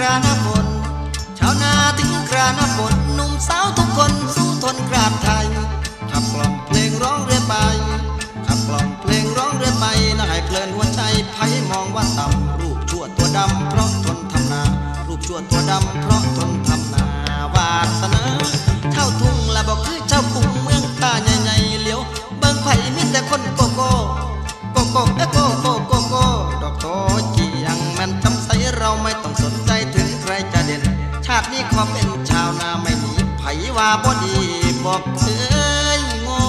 ราหน้าฝนชาวนาถึงคราหน้าฝนหนุ่มสาวทุกคนสู้ทนกราบไทยขับกล่อมเพลงร้องเรื่อยไปขับกล่อมเพลงร้องเรื่อยไปน่าให้เพลินหัวใจไพ่มองว่าต่ำรูปชั่วตัวดำเพราะทนทำนารูปชั่วตัวดำเพราะทนทำนาวาสนาเช่าทุ่งละบอกคือเช่ากรุงเมืองตาใหญ่ๆเหลียวเบิ่งไผ่มีแต่คนโกโก้โกโก้เอ้โกโก้โกโก้ดอกโตเจียงแม่นจำใสเราไม่ต้องสนใจถึงใครจะเด่นชาตินี้ขอเป็นชาวนาไม่หนีไผว่าบ่ดีบอกเอ้ยโง่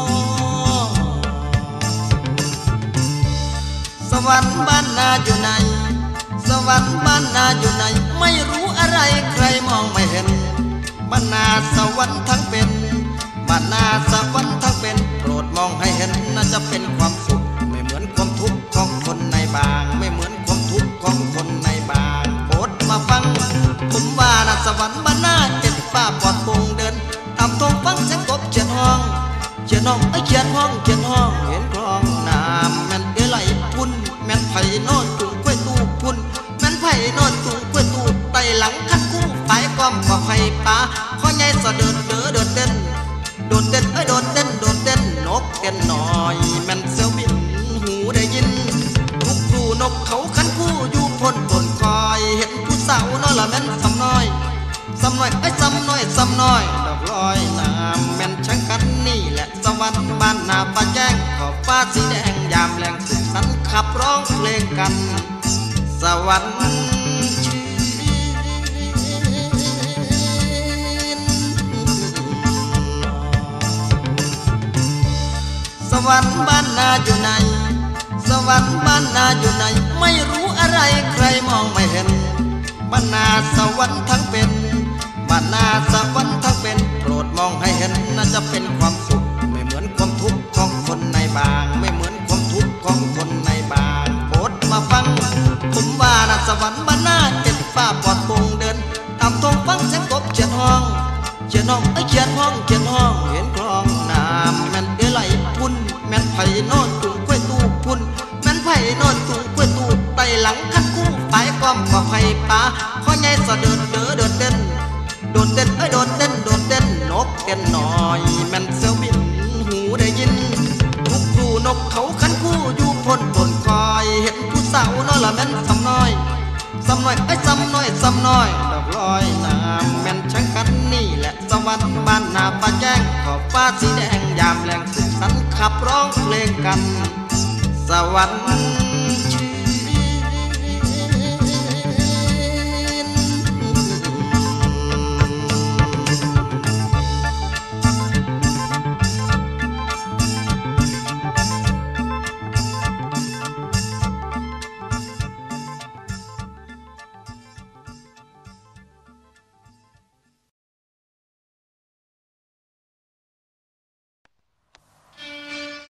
สวรรค์บ้านนาอยู่ไหนสวรรค์บ้านนาอยู่ไหนไม่รู้อะไรใครมองไม่เห็นบ้านนาสวรรค์ทั้งเป็นบ้านนาสวรรค์ทั้งเป็นโปรดมองให้เห็นน่าจะเป็นความสุขไม่เหมือนความทุกข์ของคนในบางไม่เหมือนความทุกข์ของคนในบางโปรดมาฟังผมว่านะสวรรค์บ้านนาเจ็ดป้าปลอดโปร่งเดินตามทงฟังเสียงกบเขียนห้องเขียนห้องเขียนห้องเขียนห้องเห็นคลองน้ำแม่นเอไหลพุ่นแม่นไผ่นอนจุงกล้วยตู้พุ่นแม่นไผ่นอนจุงกล้วยตู้ไตหลังคันกู้ฝ่ายก้อมกับไผ่ป่าข้อใหญ่สะเดินเด้อเดินเต้นโดดเต้นโดดเต้นโดดเต้นนกเต้นหน่อยแม่นเสียวบินหูได้ยินทุกครูนกเขาคันกู้อยู่พ้นต้นคอยเห็นผู้สาวน้อยละแม่นซ้ำน้อยซ้ำน้อยซ้ำน้อยซ้ำน้อยดอกลอยน้ำแม่นช่างกันนี่แหละสวรรค์บ้านนาป่าแจ้งขอบฟ้าสีแดงยามแรงสุขสันต์ขับร้องเพลงกันสวรรค์สวรรค์บ้านนาอยู่ไหนสวรรค์บ้านนาอยู่ไหนไม่รู้อะไรใครมองไม่เห็นบ้านนาสวรรค์ทั้งเป็นบ้านนาสวรรค์ทั้งเป็นโปรดมองให้เห็นน่าจะเป็นความสุขไม่เหมือนความทุกข์ของคนในบางไม่เหมือนความทุกข์ของคนในบางโปรดมาฟังผมว่านะสวรรค์บ้านนาเจ็ดป้าปลอดโปร่งเดินตามทงฟังเสียงกบเขียนห้องเขียนห้องเขียนห้องเขียนห้องเห็นคลองน้ำแม่นเอไหลพุ่นแม่นไผ่นอนจุงกล้วยตู้พุ่นแม่นไผ่นอนจุงกล้วยตู้ไตหลังคันกู้ฝ่ายก้อมกับไผ่ป่าข้อใหญ่สะเดินเด้อเดินเต้นโดดเต้นโดดเต้นโดดเต้นนกเต้นหน่อยแม่นเสียวบินหูได้ยินทุกครูนกเขาคันกู้อยู่พ้นต้นคอยเห็นผู้สาวน้อยละแม่นซ้ำน้อยซ้ำน้อยซ้ำน้อยซ้ำน้อยดอกลอยน้ำแม่นช่างกันนี่แหละสวรรค์บ้านนาป่าแจ้งขอบฟ้าสีแดงยามแรงสุขสันต์ขับร้องเพลงกันสวรรค์